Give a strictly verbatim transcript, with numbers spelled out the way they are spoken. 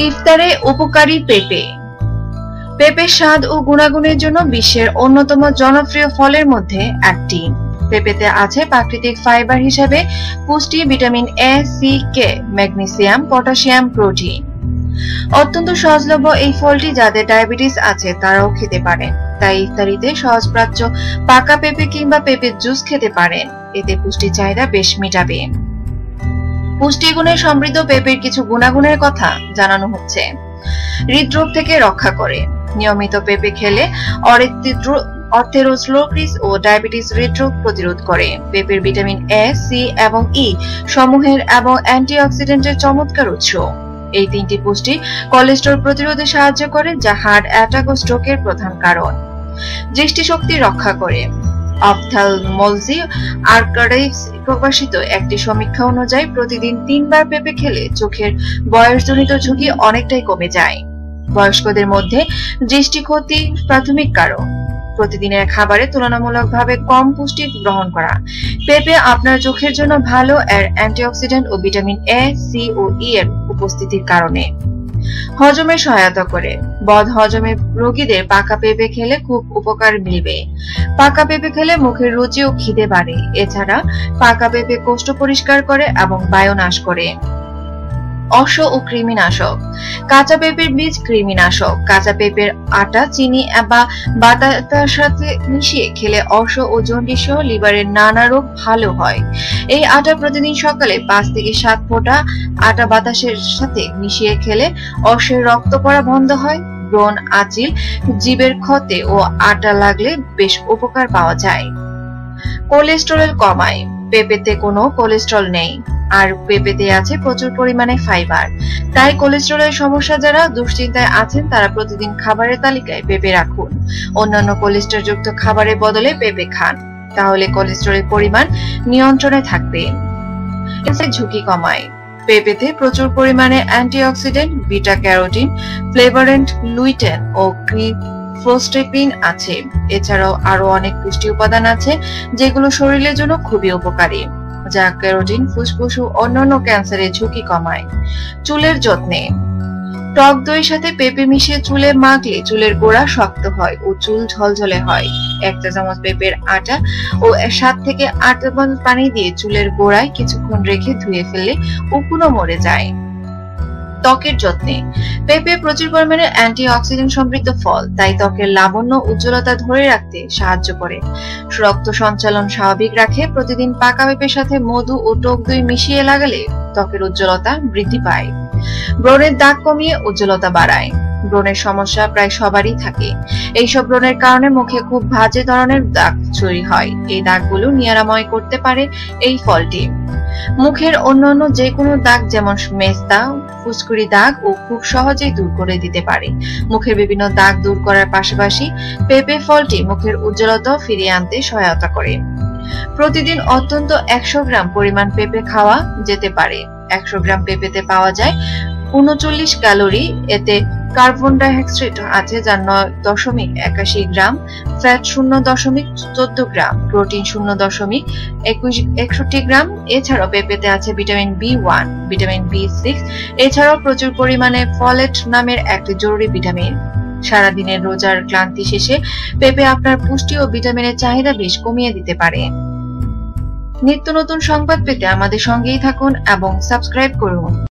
ইফতারে উপকারী পেঁপে। পেঁপের স্বাদ ও গুণাগুণের জন্য বিশ্বের অন্যতম জনপ্রিয় ফলের মধ্যে একটি। পেঁপেতে আছে প্রাকৃতিক ফাইবার হিসেবে পুষ্টি, vitamin A, C, K, magnesium, potassium, protein. অত্যন্ত সহজলভ্য এই ফলটি যাদের ডায়াবেটিস আছে তারাও খেতে পারেন। তাই ইফতারিতে সহজপ্রাচ্য পাকা পেঁপে কিংবা পেঁপের জুস খেতে পারেন। এতে পুষ্টি চাহিদা বেশ মেটাবে। পুষ্টিগুণে সমৃদ্ধ পেঁপের কিছু গুণাগুণের কথা জানানো হচ্ছে। হৃদরোগ থেকে রক্ষা করে। নিয়মিত পেঁপে খেলে অথেরোস্ক্লেরোসিস ও ডায়াবেটিস হৃদরোগ প্রতিরোধ করে। পেঁপের ভিটামিন এ, সি এবং ই সমূহের এবং অ্যান্টিঅক্সিডেন্টের চমৎকার উৎস। এই তিনটি পুষ্টি কোলেস্টেরল প্রতিরোধে সাহায্য করে, যা হার্ট অ্যাটাক ও স্ট্রোকের প্রধান কারণ। দৃষ্টিশক্তি রক্ষা করে। অপথ্যালমোলজি আর্কাইভস প্রকাশিত একটি সমীক্ষা অনুযায়ী প্রতিদিন তিনবার পেঁপে খেলে চোখের বয়সজনিত ঝুঁকি অনেকটাই কমে যায়। বয়স্কদের মধ্যে দৃষ্টি ক্ষতি প্রাথমিক কারণ। প্রতিদিনের খাবারে তুলনামূলকভাবে কম পুষ্টি গ্রহণ করা। পেঁপে আপনার চোখের জন্য ভালো এর অ্যান্টিঅক্সিডেন্ট ও ভিটামিন এ, সি ও ই এর উপস্থিতির কারণে। হজমে সহায়তা করে। বদ হজমের রোগীদের পাকা পেঁপে খেলে খুব উপকার মিলবে। পাকা পেঁপে খেলে মুখের রুচি ও খিদে বাড়ে। এছাড়া পাকা পেঁপে কোষ্ঠ পরিষ্কার করে এবং বায়ু নাশ করে। অশ্ব ও কৃমিনাশক। কাঁচা পেঁপের বীজ কৃমিনাশক। কাঁচা পেঁপের আটা চিনি বা বাতাসার সাথে মিশিয়ে খেলে অশ্ব ও জন্ডিস সহ লিভারের নানা রোগ ভালো হয়। এই আটা প্রতিদিন সকালে পাঁচ থেকে সাত ফোঁটা আটা বাতাসের সাথে মিশিয়ে খেলে অশ্বের রক্ত পড়া বন্ধ হয়। ব্রণ, আঁচিল, জিভের ক্ষতে ও আটা লাগলে বেশ উপকার পাওয়া যায়। কোলেস্টেরল কমায়। পেঁপেতে কোনো কোলেস্টেরল নেই আর পেঁপেতে আছে প্রচুর পরিমাণে ফাইবার। তাই কোলেস্টেরলের সমস্যা যারা দুশ্চিন্তায় আছেন তারা প্রতিদিন খাবারের তালিকায় পেঁপে রাখুন। অন্যান্য কোলেস্টেরল যুক্ত খাবারের বদলে পেঁপে খান, তাহলে কোলেস্টেরলের পরিমাণ নিয়ন্ত্রণে থাকবে। এতে ঝুঁকি কমায়। পেঁপেতে প্রচুর পরিমাণে antioxidant, beta carotene, flavonoid, lutein ও ফ্লোস্টেকিন আছে। এছাড়াও আরো অনেক পুষ্টি উপাদান আছে যেগুলো শরীরের জন্য খুবই উপকারী, যা ক্যারোটিন ফুসফুস ও অন্যান্য ক্যান্সারের ঝুঁকি কমায়। চুলের যত্নে। টক দইয়ের সাথে পেঁপে মিশিয়ে চুলে মাখলে চুলের গোড়া শক্ত হয় ও চুল ঝলঝলে হয়। এক চা চামচ পেঁপের আটা ও সাত থেকে আট চামচ পানি দিয়ে চুলের গোড়ায় কিছুক্ষণ রেখে ধুয়ে ফেললে উকুনও মরে যায়। ত্বকের যত্নে। পেঁপে প্রচুর পরিমাণে অ্যান্টিঅক্সিডেন্ট সমৃদ্ধ ফল, তাই ত্বকের লাবণ্য উজ্জ্বলতা ধরে রাখতে সাহায্য করে। রক্ত সঞ্চালন স্বাভাবিক রাখে। প্রতিদিন পাকা পেঁপের সাথে মধু ও টক দই মিশিয়ে লাগালে ত্বকের উজ্জ্বলতা বৃদ্ধি পায়। ব্রণের দাগ কমিয়ে উজ্জ্বলতা বাড়ায়। ব্রণের সমস্যা প্রায় সবারই থাকে। এইসব ব্রণের কারণে মুখে খুব বাজে ধরনের দাগ তৈরি হয়। এই দাগগুলো নিরাময় করতে পারে এই ফলটি। মুখের অন্যান্য যে কোনো দাগ যেমন মেস্তা, ফুসকুড়ি দাগ ও খুব সহজেই দূর করে দিতে পারে। মুখের বিভিন্ন দাগ দূর করার পাশাপাশি পেঁপে ফলটি মুখের উজ্জ্বলতা ফিরিয়ে আনতে সহায়তা করে। প্রতিদিন অত্যন্ত একশো গ্রাম পরিমাণ পেঁপে খাওয়া যেতে পারে। একশো গ্রাম পেঁপেতে পাওয়া যায় উনচল্লিশ ক্যালোরি। এতে কার্বন ডাইঅক্সাইড আছে যা নয় দশমিক একাশি গ্রাম, ফ্যাট শূন্য দশমিক চোদ্দ গ্রাম, প্রোটিন শূন্য দশমিক একুশ একষট্টি গ্রাম। এছাড়াও পেঁপেতে আছে vitamin B one, vitamin B six, এছাড়াও প্রচুর পরিমাণে ফলেট নামের একটি জরুরি ভিটামিন। সারাদিনের রোজার ক্লান্তি শেষে পেঁপে আপনার পুষ্টি ও ভিটামিনের চাহিদা বেশ কমিয়ে দিতে পারে। নিত্য নতুন সংবাদ পেতে আমাদের সঙ্গেই থাকুন এবং সাবস্ক্রাইব করুন।